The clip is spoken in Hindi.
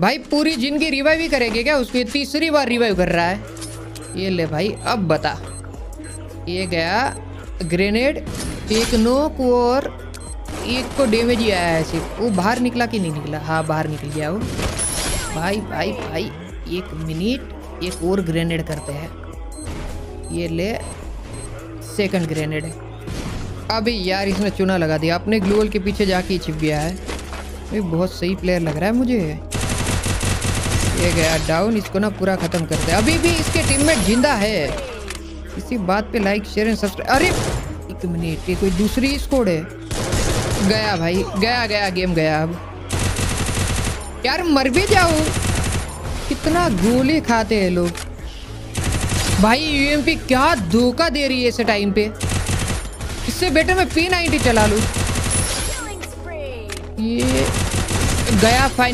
भाई पूरी जिंदगी रिवाइव ही करेंगे क्या उसको? तीसरी बार रिवाइव कर रहा है। ये ले भाई, अब बता। ये गया ग्रेनेड, एक नोक और एक को डैमेज ही आया है सिर्फ। वो बाहर निकला कि नहीं निकला? हाँ बाहर निकल गया वो। भाई भाई भाई 1 मिनट, एक और ग्रेनेड करते हैं। ये ले सेकंड ग्रेनेड। अभी यार इसने चुना लगा दिया, अपने ग्लूवल के पीछे जाके छिप गया है। ये बहुत सही प्लेयर लग रहा है मुझे। ये गया डाउन, इसको ना पूरा खत्म करते हैं। अभी भी इसके टीममेट जिंदा है। इसी बात पे लाइक शेयर एंड सब्सक्राइब। अरे 1 मिनट, ये कोई दूसरी स्क्वाड है। गया भाई, गया गया, गेम गया। अब यार मर भी जाओ, कितना गोली खाते हैं लोग। भाई यूएमपी क्या धोखा दे रही है इस टाइम पे। इससे बेटर मैं P90 चला लूं। ये गया फाइन।